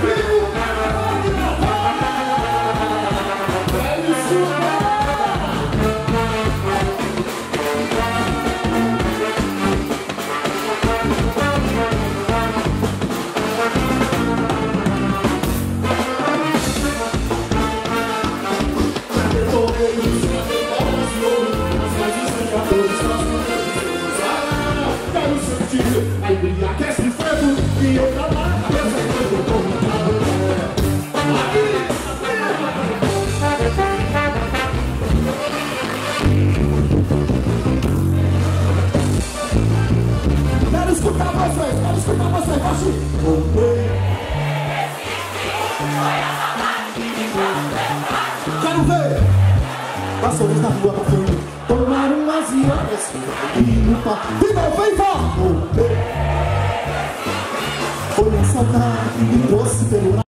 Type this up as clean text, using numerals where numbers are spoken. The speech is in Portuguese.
Aí brilha, aquece o fogo e eu na lata, pensa que eu tô contando. Quero escutar vocês, baixinho. Quero ver. Passou na rua pra frente, tomar umas horas e no papo. Vem, vá! Foi a saudade que me trouxe pelo